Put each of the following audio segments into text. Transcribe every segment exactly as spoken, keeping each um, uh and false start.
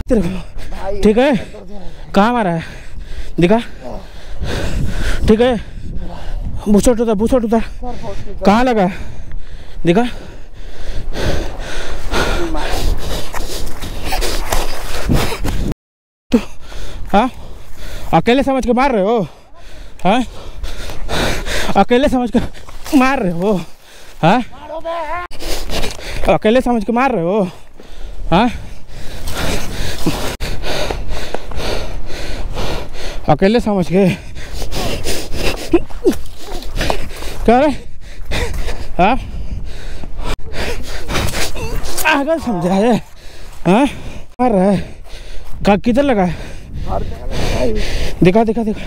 तेरे को, ठीक है? कहाँ मारा है दिखा, ठीक है? बुसट उधर, बुसट उधर, कहाँ लगा है दिखा। तो हाँ अकेले समझ के मार रहे हो? हाँ अकेले समझ के मार रहे हो? हाँ अकेले समझ के मार रहे हो? हाँ अकेले समझ के क्या रहे? हाँ अगर समझा है? हाँ मार रहा है, कहाँ किधर लगा है? दिखा दिखा दिखा।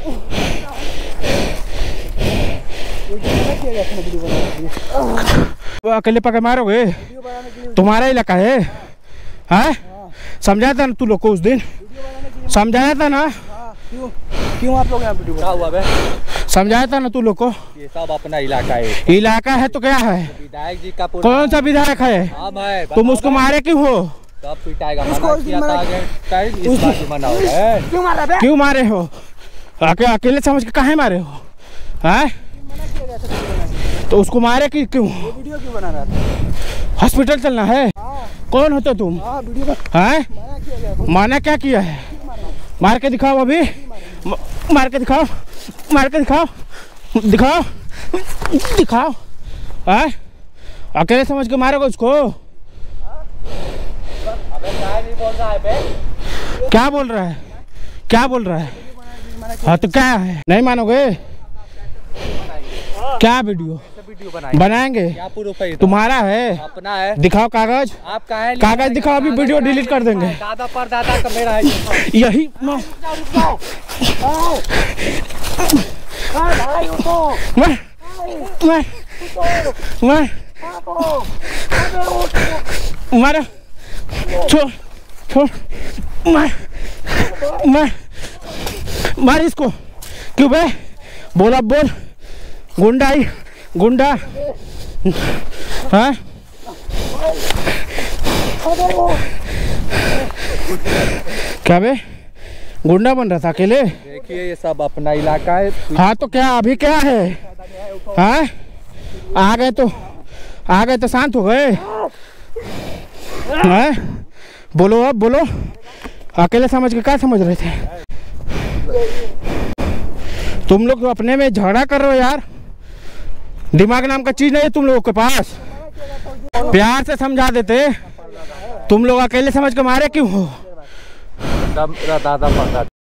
वो अकेले पकड़ मारोगे? तुम्हारा इलाका है? हाँ समझाया था ना तू लोग को उस दिन, समझाया था ना? क्यों क्यों आप लोग यहाँ वीडियो बना हुआ है? समझाया था ना तू लोग को? ये सब अपना इलाका है। इलाका है तो क्या है? विधायक जी का कौन सा विधायक है? हम है। तुम उसको मारे क्यों हो? सब पिटाएगा, मना किया था आगे, इस बार भी मना हुआ है। क्यों मारा बे? क्यों मारे हो? अके, अकेले समझ के काहे मारे हो? हाँ तो उसको मारे कि क्यों? वीडियो क्यों बना रहा था? हॉस्पिटल चलना है? कौन होते तुम? हाँ माना क्या किया है? मार के दिखाओ, अभी मार के दिखाओ, मार के दिखाओ, दिखाओ दिखाओ। हाँ अकेले समझ के मारोगे उसको? अबे क्या नहीं बोल रहा है बे? क्या बोल रहा है? क्या बोल रहा है? हाँ तो क्या है, नहीं मानोगे? क्या वीडियो वीडियो बनाएंगे? बनाएंगे? क्या प्रूफ है? तुम्हारा है? अपना है। दिखाओ कागज, आपका है? कागज दिखाओ, अभी वीडियो डिलीट कर देंगे। दादा पर दादा का मेरा है यही मैं मैं मैं मारा छोड़ छोड़ मैं मैं मार इसको। क्यों बे? बोला बोल, गुंडा ही गुंडा। हाँ क्या बे गुंडा बन रहा था अकेले? देखिए ये सब अपना इलाका है। हाँ तो क्या अभी क्या है? हाँ आ गए तो आ गए तो शांत हो गए? हाँ बोलो अब बोलो, अकेले समझ के क्या समझ रहे थे तुम लोग? तो अपने में झगड़ा कर रहे हो यार, दिमाग नाम का चीज नहीं है तुम लोगों के पास। प्यार से समझा देते, तुम लोग अकेले समझ के मारे क्यों हो? दादा पर दादा